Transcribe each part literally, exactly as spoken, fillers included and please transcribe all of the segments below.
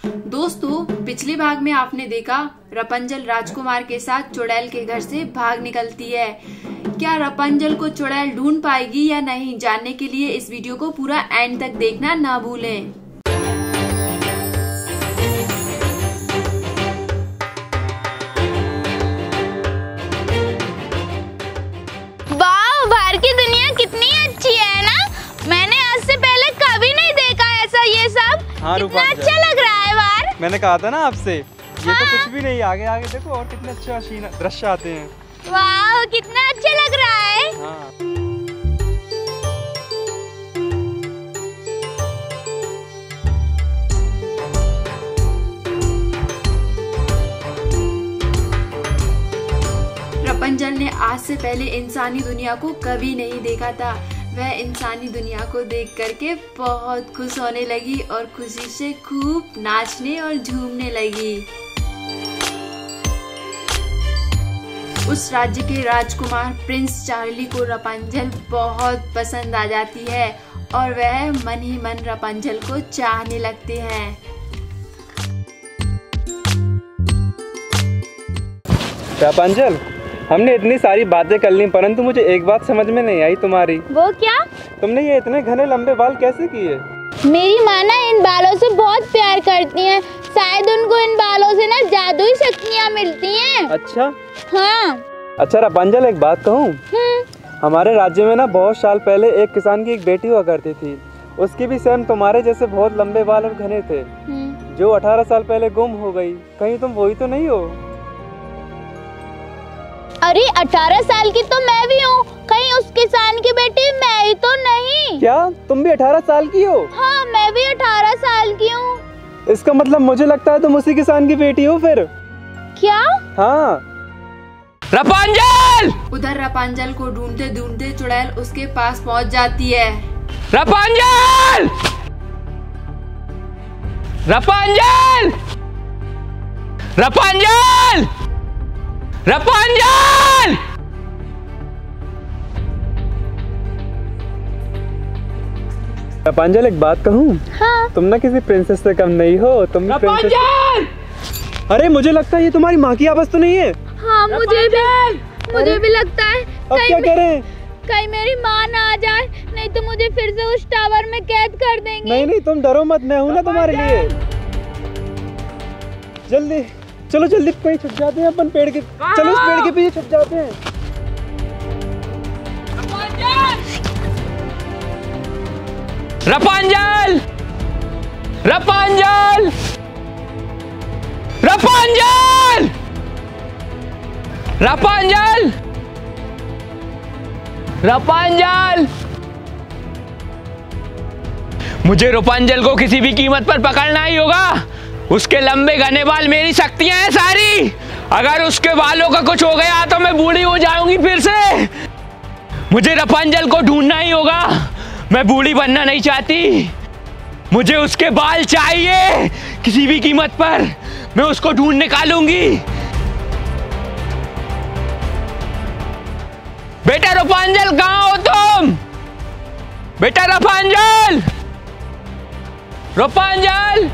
दोस्तों, पिछले भाग में आपने देखा रपंजल राजकुमार के साथ चुड़ैल के घर से भाग निकलती है। क्या रपंजल को चुड़ैल ढूंढ पाएगी या नहीं, जानने के लिए इस वीडियो को पूरा एंड तक देखना ना भूलें। वाह, बाहर की दुनिया कितनी अच्छी है ना। मैंने आज से पहले कभी नहीं देखा ऐसा ये सब। हाँ, कितना अच्छा लग रहा है बाहर। मैंने कहा था ना आपसे, ये हाँ। तो कुछ भी नहीं, आगे आगे देखो और कितने अच्छे दृश्य आते हैं। वाह, कितना अच्छा लग रहा है। हाँ। रपंजल ने आज से पहले इंसानी दुनिया को कभी नहीं देखा था। वह इंसानी दुनिया को देख करके बहुत खुश होने लगी और खुशी से खूब नाचने और झूमने लगी। उस राज्य के राजकुमार प्रिंस चार्ली को रपंजल बहुत पसंद आ जाती है और वह मन ही मन रपंजल को चाहने लगते हैं। रपंजल, हमने इतनी सारी बातें कर ली, परंतु मुझे एक बात समझ में नहीं आई तुम्हारी। वो क्या? तुमने ये इतने घने लंबे बाल कैसे किए? मेरी माँ ना इन बालों से बहुत प्यार करती हैं। शायद उनको इन बालों से ना जादुई शक्तियाँ मिलती हैं। अच्छा। हाँ। अच्छा रपंजल, एक बात कहूँ? हमारे राज्य में ना बहुत साल पहले एक किसान की एक बेटी हुआ करती थी। उसकी भी सेम तुम्हारे जैसे बहुत लंबे बाल और घने थे, जो अठारह साल पहले गुम हो गई। कहीं तुम वही तो नहीं हो? अरे अठारह साल की तो मैं भी हूँ, कहीं उस किसान की बेटी मैं ही तो नहीं। क्या तुम भी अठारह साल की हो? हाँ, मैं भी अठारह साल की हूँ। इसका मतलब मुझे लगता है तुम उसी किसान की बेटी हो फिर। क्या? हाँ। रपंजल! उधर रपंजल को ढूंढते ढूंढते चुड़ैल उसके पास पहुँच जाती है। रपंजल! रपंजल! रपंजल! रपंजल! रपंजल, एक बात कहूँ? हाँ। तुम ना किसी प्रिंसेस से कम नहीं हो। तुम रपंजल! अरे मुझे लगता है ये तुम्हारी माँ की आवाज तो नहीं है। हाँ, मुझे भी मुझे भी लगता है। अब क्या करें? कहीं मेरी माँ ना आ जाए, नहीं तो मुझे फिर से उस टावर में कैद कर देंगे। नहीं नहीं, तुम डरो मत, मैं हूँ ना तुम्हारे लिए। जल्दी चलो, जल्दी कहीं छुप जाते हैं अपन पेड़ के। चलो उस पेड़ के पीछे छुप जाते हैं। रपंजल! रपंजल! रपंजल! रपंजल! रपंजल! मुझे रपंजल को किसी भी कीमत पर पकड़ना ही होगा। उसके लंबे घने बाल मेरी शक्तियां हैं सारी। अगर उसके बालों का कुछ हो गया तो मैं बूढ़ी हो जाऊंगी फिर से। मुझे रपंजल को ढूंढना ही होगा। मैं बूढ़ी बनना नहीं चाहती। मुझे उसके बाल चाहिए किसी भी कीमत पर। मैं उसको ढूंढ निकालूंगी। बेटा रपंजल, कहाँ हो तुम? बेटा रपंजल! रपंजल!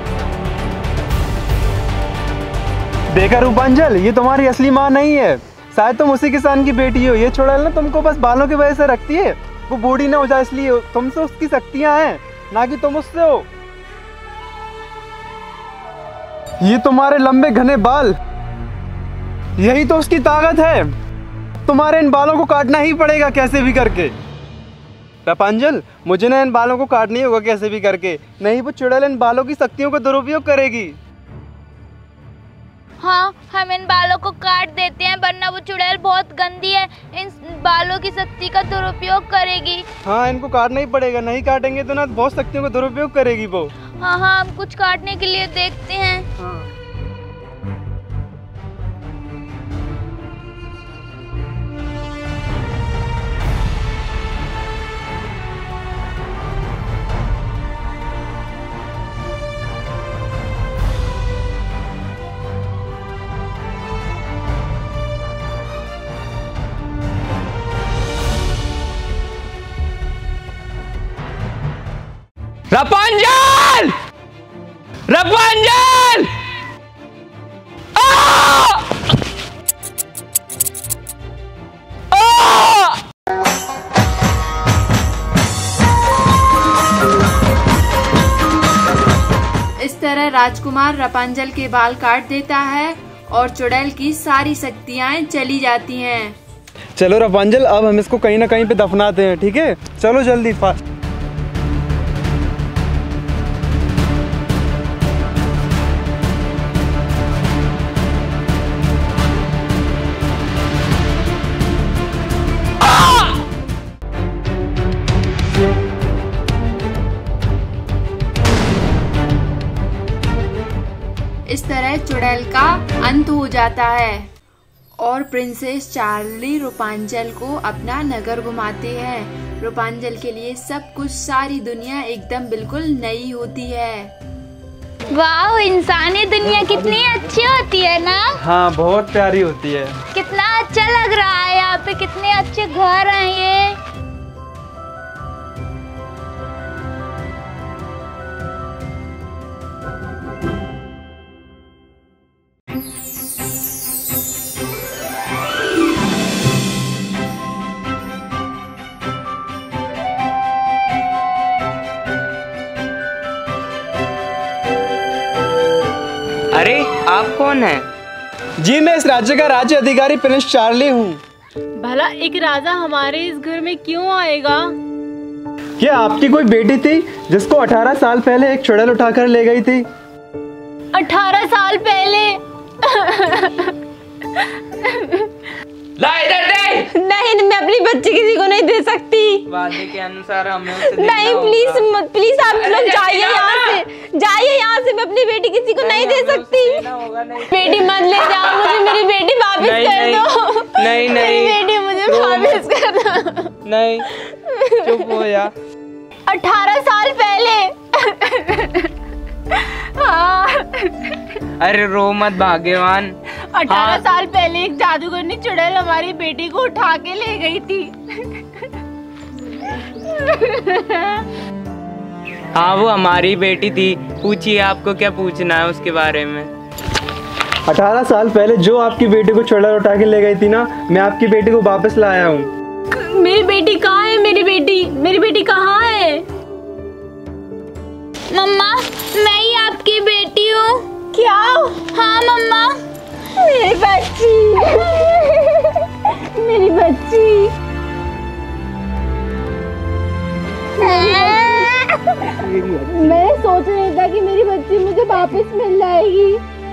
देखा रपंजल, ये तुम्हारी असली माँ नहीं है। शायद तुम उसी किसान की बेटी हो। ये चुड़ैल ना तुमको बस बालों की वजह से रखती है। वो बूढ़ी ना हो जाए इसलिए। तुमसे उसकी शक्तियां हैं, ना कि तुम उससे हो। ये तुम्हारे लंबे घने बाल, यही तो उसकी ताकत है। तुम्हारे इन बालों को काटना ही पड़ेगा कैसे भी करके। रपंजल, मुझे ना इन बालों को काटना ही होगा कैसे भी करके, नहीं वो चुड़ैल इन बालों की शक्तियों का दुरुपयोग करेगी। हाँ, हम इन बालों को काट देते हैं, वरना वो चुड़ैल बहुत गंदी है, इन बालों की शक्ति का दुरुपयोग करेगी। हाँ, इनको काटना ही पड़ेगा, नहीं काटेंगे तो ना बहुत शक्तियों का दुरुपयोग करेगी वो। हाँ हाँ, हम कुछ काटने के लिए देखते हैं। हाँ। रपंजल! रपांजल! इस तरह राजकुमार रपांजल के बाल काट देता है और चुड़ैल की सारी शक्तियाँ चली जाती हैं। चलो रपांजल, अब हम इसको कहीं ना कहीं पे दफनाते हैं, ठीक है? चलो जल्दी फास्ट। इस तरह चुड़ैल का अंत हो जाता है और प्रिंसेस चार्ली रूपांजल को अपना नगर घुमाते हैं। रूपांजल के लिए सब कुछ, सारी दुनिया एकदम बिल्कुल नई होती है। वाह, इंसानी दुनिया कितनी अच्छी होती है ना। हाँ, बहुत प्यारी होती है। कितना अच्छा लग रहा है यहाँ पे, कितने अच्छे घर हैं ये। अरे, आप कौन हैं? जी, मैं इस राज्य का राज्य अधिकारी प्रिंस चार्ली हूँ। भला एक राजा हमारे इस घर में क्यों आएगा? क्या आपकी कोई बेटी थी जिसको अठारह साल पहले एक चुड़ैल उठाकर ले गई थी? अठारह साल पहले? ला इधर दे। नहीं, मैं अपनी बच्ची किसी को नहीं दे सकती। वादे के अनुसार हमें उसे देना नहीं, होगा। प्लीज प्लीज आप लोग जाइए यहाँ से, जाइए यहाँ से। मैं अपनी बेटी किसी को नहीं दे सकती। होगा नहीं। बेटी मत ले जाओ, मुझे मेरी बेटी वापस नहीं, कर नहीं, दो। नहीं, नहीं। मेरी बेटी मुझे वापस कर दो। नहीं, चुप हो जा। अठारह साल पहले। हाँ। अरे रो मत भाग्यवान। अठारह हाँ। साल पहले एक जादूगरनी चुड़ैल हमारी बेटी को उठा के ले गई थी। हाँ, वो हमारी बेटी थी। पूछिए, आपको क्या पूछना है उसके बारे में? अठारह साल पहले जो आपकी बेटी को चुड़ैल उठा के ले गई थी ना, मैं आपकी बेटी को वापस लाया हूँ। मेरी बेटी कहाँ है? मेरी बेटी मेरी बेटी कहाँ है? मम्मा, मैं ही आपकी बेटी हूँ। क्या? हाँ मम्मा। मेरी बच्ची, मेरी बच्ची। मैं सोच नहीं था कि मेरी बच्ची मुझे वापस मिल जाएगी।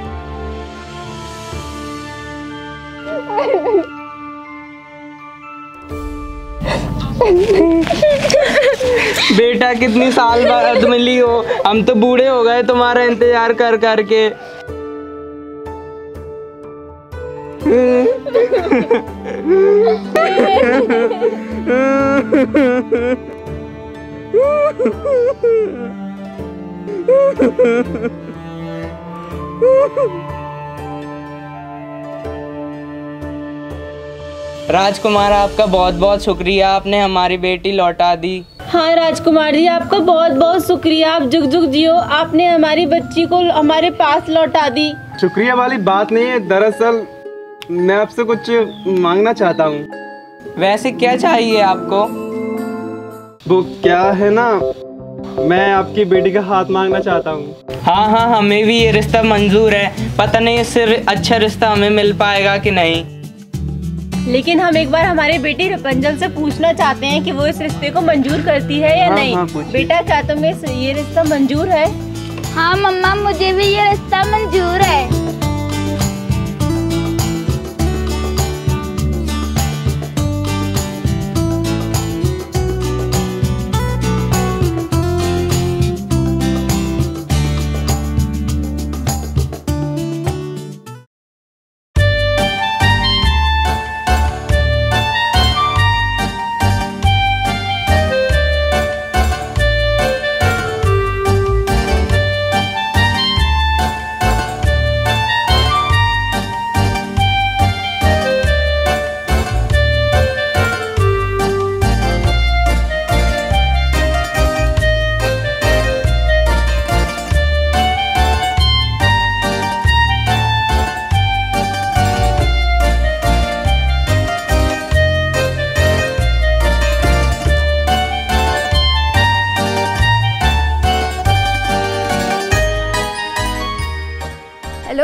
बेटा, कितनी साल बाद मिली हो। हम तो बूढ़े हो गए तुम्हारा इंतजार कर करके। राजकुमार, आपका बहुत बहुत शुक्रिया, आपने हमारी बेटी लौटा दी। हाँ राजकुमार जी, आपका बहुत बहुत शुक्रिया। आप जुग जुग जियो, आपने हमारी बच्ची को हमारे पास लौटा दी। शुक्रिया वाली बात नहीं है, दरअसल मैं आपसे कुछ मांगना चाहता हूँ। वैसे क्या चाहिए आपको? वो क्या है ना, मैं आपकी बेटी का हाथ मांगना चाहता हूँ। हाँ हाँ, हमें भी ये रिश्ता मंजूर है। पता नहीं इससे अच्छा रिश्ता हमें मिल पाएगा कि नहीं। लेकिन हम एक बार हमारे बेटी रपंजल से पूछना चाहते हैं कि वो इस रिश्ते को मंजूर करती है या हाँ, नहीं। हाँ, पूछिए। बेटा, क्या तुम्हें ये रिश्ता मंजूर है? हाँ मम्मा, मुझे भी ये रिश्ता मंजूर है।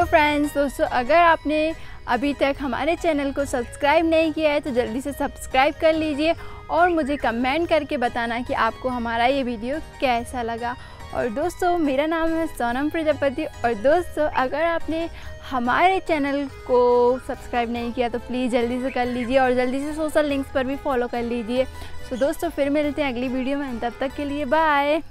हेलो फ्रेंड्स, दोस्तों अगर आपने अभी तक हमारे चैनल को सब्सक्राइब नहीं किया है तो जल्दी से सब्सक्राइब कर लीजिए और मुझे कमेंट करके बताना कि आपको हमारा ये वीडियो कैसा लगा। और दोस्तों मेरा नाम है सोनम प्रजापति। और दोस्तों अगर आपने हमारे चैनल को सब्सक्राइब नहीं किया तो प्लीज़ जल्दी से कर लीजिए और जल्दी से सोशल लिंक्स पर भी फॉलो कर लीजिए। तो दोस्तों फिर मिलते हैं अगली वीडियो में, तब तक के लिए बाय।